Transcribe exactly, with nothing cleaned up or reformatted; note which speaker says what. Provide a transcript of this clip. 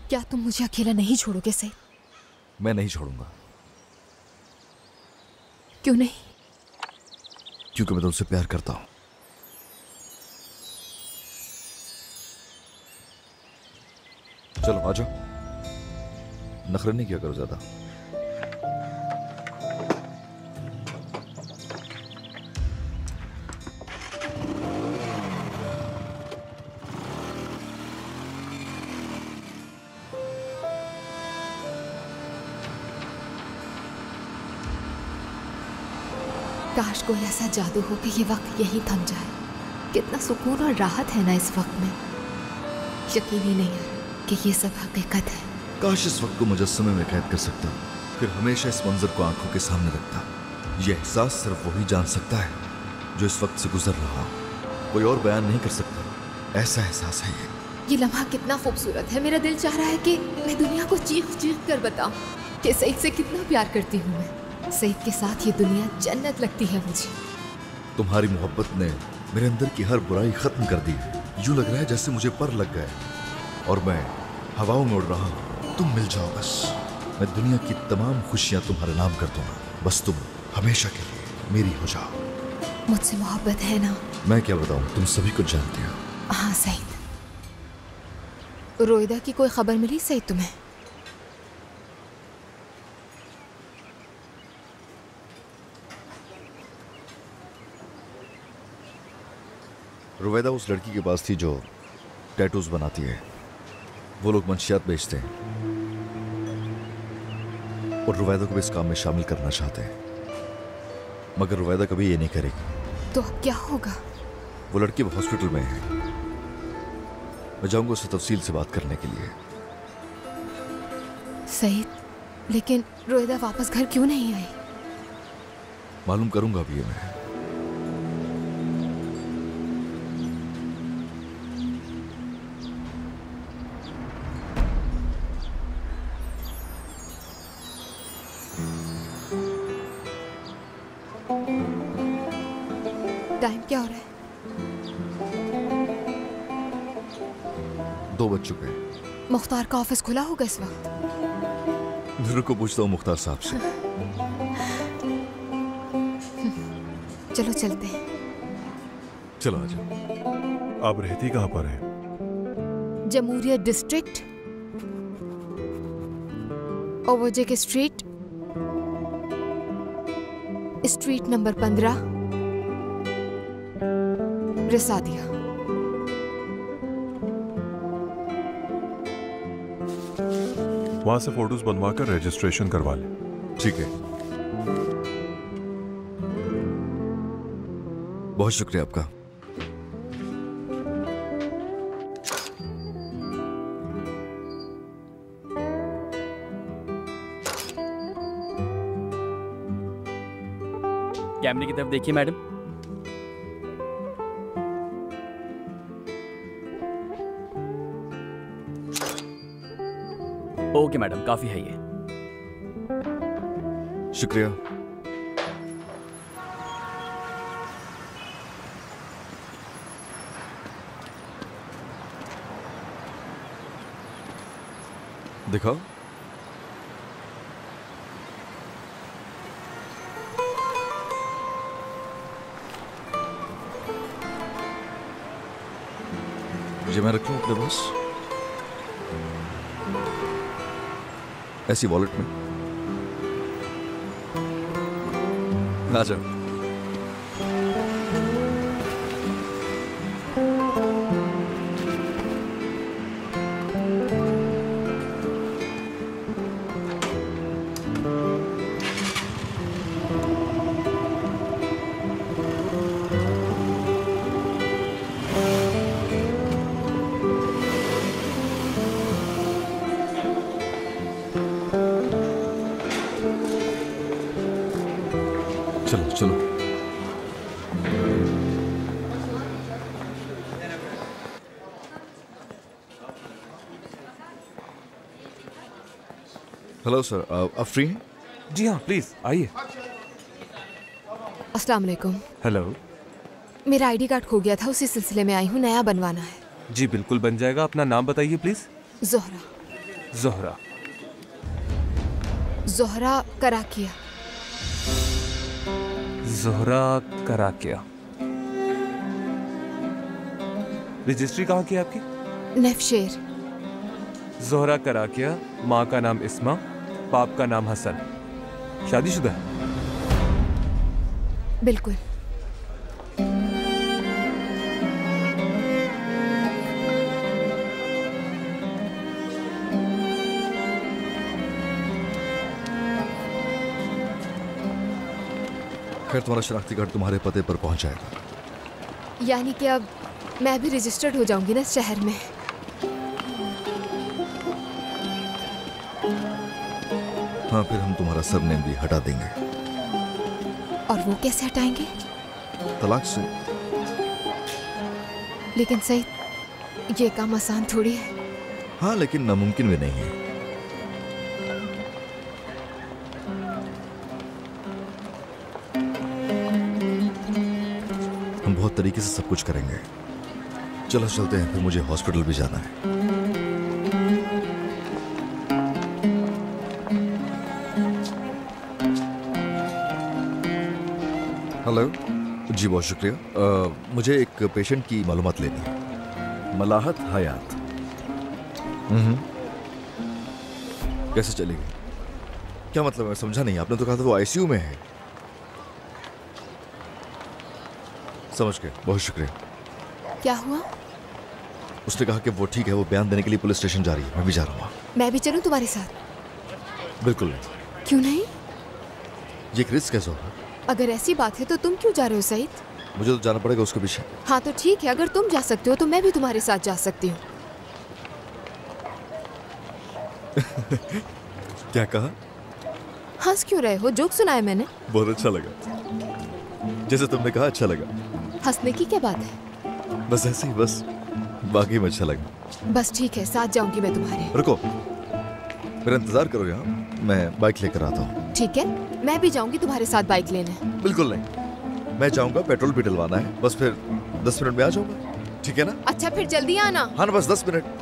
Speaker 1: क्या तुम मुझे अकेला नहीं छोड़ोगे सईद?
Speaker 2: मैं नहीं छोड़ूंगा।
Speaker 1: क्यों नहीं?
Speaker 2: क्योंकि मैं तुमसे प्यार करता हूं। चलो आ जाओ, नखरे नहीं किया करो ज्यादा।
Speaker 1: काश कोई ऐसा जादू हो कि ये वक्त यही थम जाए। कितना सुकून और राहत है ना इस वक्त में। यकीन ही नहीं है कि ये सब हकीकत है।
Speaker 2: काश इस वक्त को मुजस्समे में कैद कर सकता, फिर हमेशा इस मंजर को आंखों के सामने रखता। यह एहसास सिर्फ वही जान सकता है जो इस वक्त से गुजर रहा हो। कोई और बयान नहीं कर सकता। ऐसा एहसास है ये।
Speaker 1: ये लम्हा कितना खूबसूरत है। मेरा दिल चाह रहा है कि मैं दुनिया को चीख चीख कर बताऊं कि सईद से कितना प्यार करती हूँ मैं। सईद के साथ ये दुनिया जन्नत लगती है मुझे।
Speaker 2: तुम्हारी मोहब्बत ने मेरे अंदर की हर बुराई खत्म कर दी। यूं लग रहा है जैसे मुझे पर लग गए और मैं हवाओं में उड़ रहा हूं। तुम मिल जाओ बस, मैं दुनिया की तमाम खुशियां तुम्हारे नाम कर दूंगा। बस तुम हमेशा के लिए मेरी हो जाओ।
Speaker 1: मुझसे मोहब्बत है ना?
Speaker 2: मैं क्या बताऊं, तुम सभी कुछ जानती हो।
Speaker 1: हाँ सईद, रोहिदा की कोई खबर मिली सईद तुम्हें?
Speaker 2: रुवैदा उस लड़की के पास थी जो टैटूज बनाती है। वो लोग मंशियात बेचते हैं और रुवैदा को भी इस काम में शामिल करना चाहते हैं, मगर रुवैदा कभी ये नहीं करेगी।
Speaker 1: तो अब क्या होगा?
Speaker 2: वो लड़की हॉस्पिटल में है। मैं जाऊंगा उससे तफसील से बात करने के लिए।
Speaker 1: सईद, लेकिन रुवैदा वापस घर क्यों नहीं आई?
Speaker 2: मालूम करूंगा अभी ये मैं।
Speaker 1: टाइम क्या हो रहा है?
Speaker 2: दो बज चुके हैं।
Speaker 1: मुख्तार का ऑफिस खुला होगा इस वक्त?
Speaker 2: रुको पूछता हूँ मुख्तार साहब से।
Speaker 1: चलो चलते हैं।
Speaker 2: चलो आ जाओ।
Speaker 3: आप रहती कहाँ पर है?
Speaker 1: जमहूरियत डिस्ट्रिक्ट, ओवरजे के स्ट्रीट, स्ट्रीट नंबर पंद्रह, रिसादिया।
Speaker 3: वहां से फोटोज बनवा कर रजिस्ट्रेशन करवा ले।
Speaker 2: ठीक है, बहुत शुक्रिया आपका।
Speaker 4: कैमरे की तरफ देखिए मैडम। ओके मैडम, काफी है ये।
Speaker 2: शुक्रिया। दिखाओ। ये मैं रखूं अपने पास ऐसी वॉलेट में। आ जाओ। चलो चलो। हेलो सर, आप फ्री हैं?
Speaker 3: जी हाँ, प्लीज आइए।
Speaker 1: अस्सलाम वालेकुम।
Speaker 3: हेलो।
Speaker 1: मेरा आईडी कार्ड खो गया था, उसी सिलसिले में आई हूँ, नया बनवाना है।
Speaker 3: जी बिल्कुल बन जाएगा। अपना नाम बताइए प्लीज।
Speaker 1: जोहरा।
Speaker 5: जोहरा।
Speaker 1: जोहरा कराकिया।
Speaker 5: जोहरा कराकिया। रजिस्ट्री कहाँ की है आपकी?
Speaker 1: नेफशेर।
Speaker 5: जोहरा कराकिया, माँ का नाम इस्मा, बाप का नाम हसन, शादीशुदा है?
Speaker 1: बिल्कुल।
Speaker 2: खैर तुम्हारा शनाख्ती कार्ड तुम्हारे पते पर पहुंच जाएगा।
Speaker 1: यानी कि अब मैं भी रजिस्टर्ड हो जाऊंगी ना इस शहर में।
Speaker 2: हाँ, फिर हम तुम्हारा सरनेम भी हटा देंगे।
Speaker 1: और वो कैसे हटाएंगे?
Speaker 2: तलाक से।
Speaker 1: लेकिन सही ये काम आसान थोड़ी है।
Speaker 2: हाँ, लेकिन नामुमकिन भी नहीं है। हम बहुत तरीके से सब कुछ करेंगे। चलो चलते हैं, फिर मुझे हॉस्पिटल भी जाना है। हेलो जी, बहुत शुक्रिया। आ, मुझे एक पेशेंट की मालूमात लेनी है। मलाहत हयात। हम्म कैसे चलेगी? क्या मतलब? मैं समझा नहीं। आपने तो कहा था वो आईसीयू में है। समझ गए, बहुत शुक्रिया।
Speaker 1: क्या हुआ?
Speaker 2: उसने कहा कि वो ठीक है, वो बयान देने के लिए पुलिस स्टेशन जा रही है। मैं भी जा रहा हूँ।
Speaker 1: मैं भी चलूं तुम्हारे साथ?
Speaker 2: बिल्कुल नहीं।
Speaker 1: क्यों नहीं?
Speaker 2: ये एक रिस्क कैसे होगा?
Speaker 1: अगर ऐसी बात है तो तुम क्यों जा रहे हो सईद?
Speaker 2: मुझे तो जाना पड़ेगा उसके पीछे।
Speaker 1: हाँ तो ठीक है, अगर तुम जा सकते हो तो मैं भी तुम्हारे साथ जा सकती हूँ।
Speaker 2: क्या कहा?
Speaker 1: हंस क्यों रहे हो? जोक सुनाया मैंने।
Speaker 2: बहुत अच्छा लगा। जैसे तुमने कहा अच्छा लगा।
Speaker 1: हंसने की क्या बात है?
Speaker 2: बस ऐसे ही, बस बाकी में अच्छा लगा।
Speaker 1: बस ठीक है, साथ जाऊंगी मैं तुम्हारे।
Speaker 2: रुको, मेरा इंतजार करो यहाँ, मैं बाइक लेकर आता हूँ।
Speaker 1: ठीक है, मैं भी जाऊंगी तुम्हारे साथ बाइक लेने।
Speaker 2: बिल्कुल नहीं, मैं जाऊंगा, पेट्रोल भी डलवाना है, बस फिर दस मिनट में आ जाऊंगा। ठीक है ना?
Speaker 1: अच्छा फिर जल्दी आना।
Speaker 2: हाँ ना, बस दस मिनट।